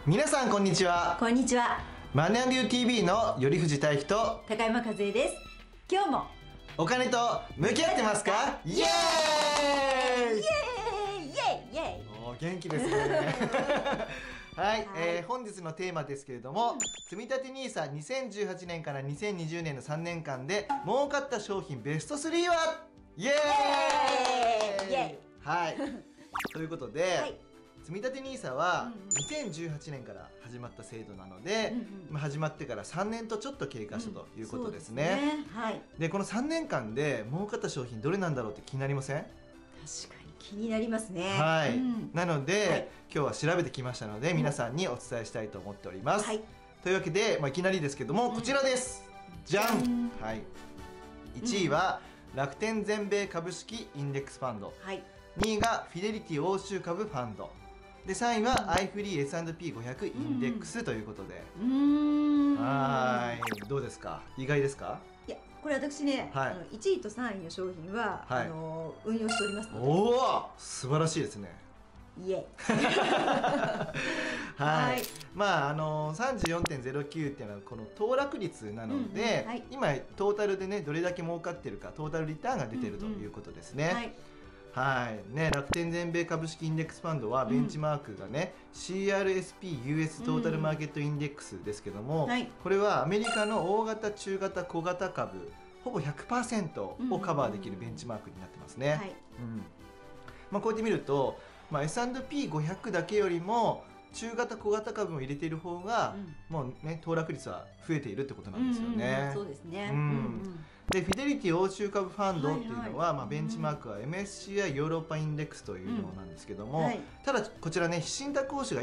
皆さんこんにちは。 こんにちは。 マネーTV の頼藤大樹と高山和恵です。今日もお金と向き合ってますか？イエーイイエーイイエーイイエーイ。 おー、元気ですねはい、本日のテーマですけれども、積立 NISA 2018年から2020年の3年間で儲かった商品ベスト3はイエーイイエーイはいということで、 はい、 積立 NISA は2018年から始まった制度なので、始まってから3年とちょっと経過したということですね。 はい。 でこの3年間で儲かった商品どれなんだろうって気になりません？ 確かに気になりますね。 はい、なので、 はい、 今日は調べてきましたので皆さんにお伝えしたいと思っております。 はい、 というわけで、いきなりですけども、こちらです。じゃん、はい、1位は楽天全米株式インデックスファンド、はい、2位がフィデリティ欧州株ファンドで、3位は iFree&P500 インデックスということで、はい、どうですか？意外ですか？ いや、これ私ね、 はい、 1位と3位の商品は、はい、運用しておりますので。 おお、素晴らしいですね。 イエイはい、34.09 っていうのはこの騰落率なので、はい、今トータルでねどれだけ儲かってるか、トータルリターンが出てるということですね。はいはいね、楽天全米株式インデックスファンドはベンチマークがね、CRSP-US トータルマーケットインデックスですけども、はい、これはアメリカの大型、中型、小型株ほぼ 100% をカバーできるベンチマークになってますね。こうやって見ると、S&P500 だけよりも中型小型株も入れている方が、もうね騰落率は増えているってことなんですよね。 そうですね。 でフィデリティ欧州株ファンドっていうのは、ベンチマークは MSCI ヨーロッパインデックスというのなんですけども、ただこちらね信託報酬が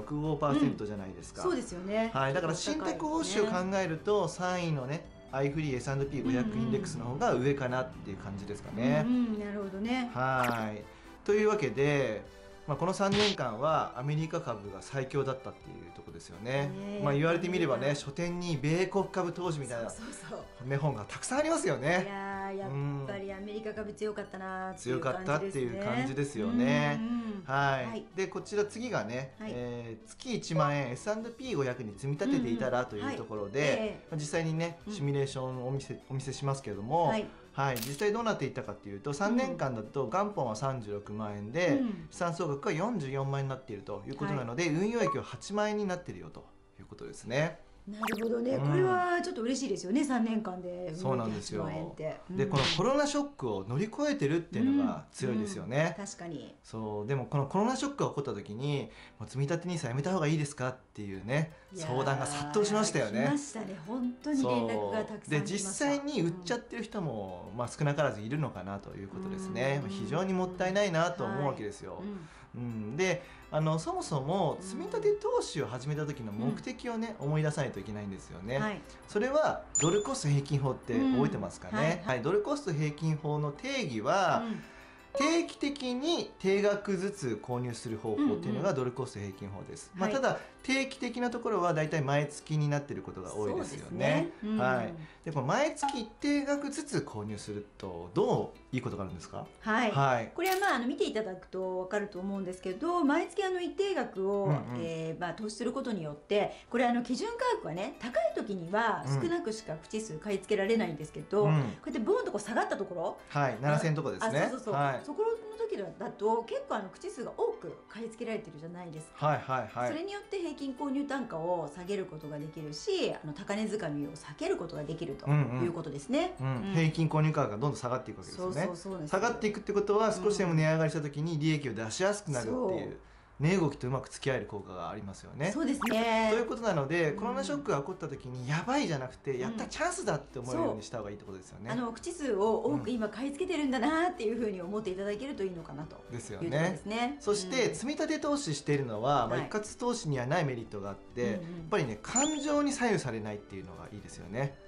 1.65% じゃないですか。 そうですよね。 はい、だから信託報酬を考えると3位のねiFree&P500 インデックスの方が上かなっていう感じですかね。 なるほどね。 はいというわけで、この3年間はアメリカ株が最強だったっていうところですよね。言われてみればね、書店に米国株投資みたいな本がたくさんありますよね。 いややっぱりアメリカ株強かったなっていう感じですね。強かったっていう感じですよね。はい。でこちら次がね、月1万円 S&P500 に積み立てていたらというところで、実際にねシミュレーションをお見せしますけれども、はい、実際どうなっていったかっていうと、3年間だと元本は36万円で、資産総額が44万円になっているということなので、運用益は8万円になっているよということですね。 なるほどね、これはちょっと嬉しいですよね、3年間でそうなんですよ。でこのコロナショックを乗り越えてるっていうのが強いですよね。 確かに。 そうでもこのコロナショックが起こった時にもう積立 NISA やめた方がいいですかっていうね相談が殺到しましたよね。 来ましたね、本当に連絡がたくさん来ました。 で実際に売っちゃってる人も、少なからずいるのかなということですね。非常にもったいないなと思うわけですよ。でそもそも積み立て投資を始めた時の目的をね、思い出さないといけないんですよね。それはドルコスト平均法って覚えてますかね。ドルコスト平均法の定義は、定期的に定額ずつ購入する方法っていうのがドルコスト平均法です。ただ定期的なところはだいたい毎月になっていることが多いですよね。でこの毎月一定額ずつ購入するとどういいことがあるんですか？ これは見ていただくと分かると思うんですけど、毎月一定額を投資することによって、これ基準価格がね高い時には少なくしか口数買い付けられないんですけど、こうやってボーンと下がったところ、 7000円とかですね。 そこの時だと結構口数が多く買い付けられてるじゃないですか。それによって平均購入単価を下げることができるし、高値掴みを避けることができるということですね。 平均購入価格がどんどん下がっていくわけですよね。下がっていくってことは少しでも値上がりした時に利益を出しやすくなるっていう。値動きとうまく付き合える効果がありますよね。 そうですね。 ということなので、コロナショックが起こった時にやばいじゃなくて、やったチャンスだって思えるようにした方がいいってことですよね。 口数を多く今買い付けてるんだなっていうふうに思っていただけるといいのかなとですよね。そして積み立て投資しているのは、一括投資にはないメリットがあって、やっぱりね感情に左右されないっていうのがいいですよね。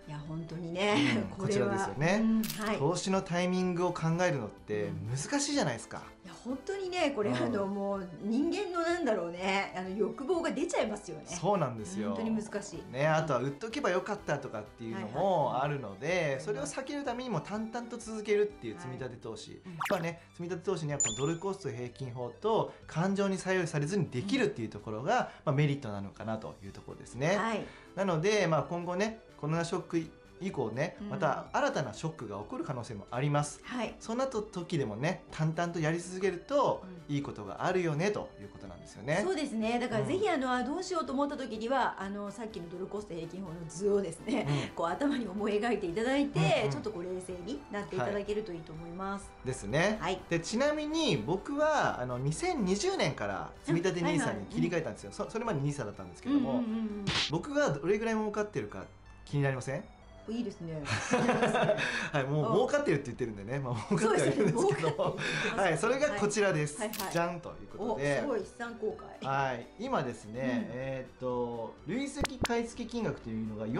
いや本当にね、 こちらですよね、 はい、 投資のタイミングを考えるのって難しいじゃないですか。 いや本当にねこれもう人間のなんだろうね欲望が出ちゃいますよね。 そうなんですよ。 本当に難しいね。あとは売っとけばよかったとかっていうのもあるので、それを避けるためにも淡々と続けるっていう積み立て投資、まあね、積み立て投資にはこのドルコスト平均法と感情に左右されずにできるっていうところが、まあ、メリットなのかなというところですね。 はい、 なので、まあ、今後ねコロナショック以降ね、また新たなショックが起こる可能性もあります、はい、そんな時でもね淡々とやり続けるといいことがあるよねということなんですよね。 そうですね。だからぜひどうしようと思った時にはさっきのドルコスト平均法の図をですね、こう頭に思い描いていただいて、ちょっとこう冷静になっていただけるといいと思います。 ですね。はい、でちなみに僕は2020年から積立 NISA に切り替えたんですよ。それまで NISA だったんですけども、僕がどれぐらい儲かってるか気になりません？ いいですね。 はい、もう儲かってるって言ってるんでね、まあ儲かってはいるんですけど、はい、それがこちらです。じゃんということで、 すごい資産公開。 はい、今ですね、累積買い付け金額というのが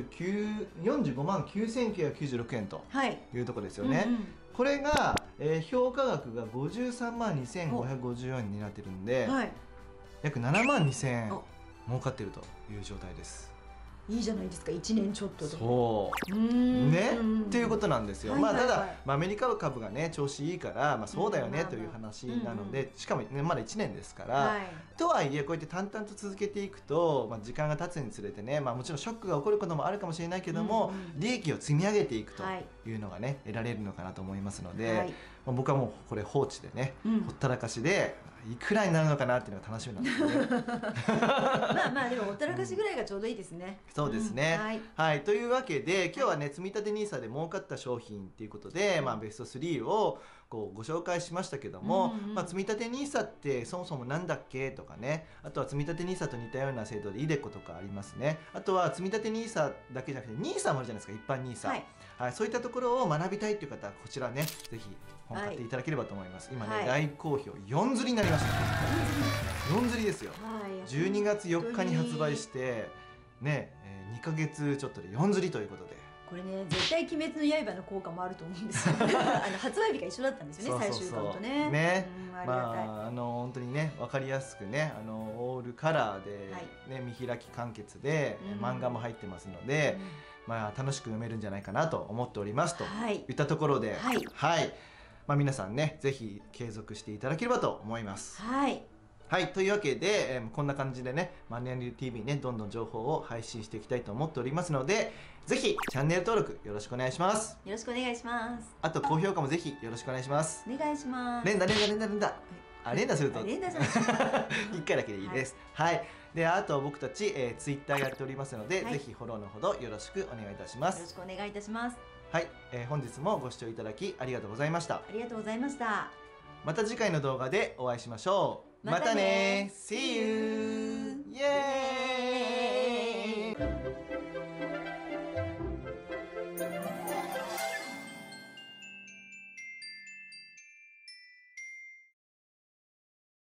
45万9996円というところですよね。これが評価額が53万2554円になってるんで、約7万2000円儲かってるという状態です。 いいじゃないですか、1年ちょっとで。 そうねっていうことなんですよ。まあただアメリカ株がね調子いいから、まあそうだよねという話なので、しかもねまだ1年ですから、とはいえこうやって淡々と続けていくと、まあ時間が経つにつれてね、まあもちろんショックが起こることもあるかもしれないけども、利益を積み上げていくというのがね得られるのかなと思いますので、僕はもうこれ放置でね、ほったらかしでいくらになるのかなっていうのが楽しみなんですよね。 まあまあでもほったらかしぐらいがちょうどいいですね。 そうですね。はい、というわけで今日はね積立 NISA で儲かった商品っていうことで、まあベスト3をこうご紹介しましたけども、まあ積立 NISA ってそもそもなんだっけとかね、あとは積立 NISA と似たような制度でiDeCoとかありますね。あとは積立 NISA だけじゃなくて NISA もあるじゃないですか、一般 NISA。はい、そういったところを学びたいという方はこちらねぜひ本買っていただければと思います。今ね大好評4釣りになりました。4釣りですよ。12月4日に発売してね、2ヶ月ちょっとで4釣りということで。 これね絶対鬼滅の刃の効果もあると思うんですよ。発売日が一緒だったんですよね、最終巻とね。 ね、まあ本当にね分かりやすくねオールカラーでね見開き完結で漫画も入ってますので、まあ楽しく読めるんじゃないかなと思っておりますといったところで、はい、まあ皆さんねぜひ継続していただければと思います。はい。はい、というわけで、こんな感じでね、マネーリュー TV ね、どんどん情報を配信していきたいと思っておりますので、ぜひチャンネル登録よろしくお願いします。 よろしくお願いします。 あと高評価もぜひよろしくお願いします。 お願いします。 連打。あ、連打すると。 連打じゃない。 1回だけでいいです。はい。で、あと僕たち、Twitter やっておりますので、ぜひフォローのほどよろしくお願いいたします。 よろしくお願いいたします。 はい、本日もご視聴いただきありがとうございました。 ありがとうございました。 また次回の動画でお会いしましょう。またね !See you! イエーイ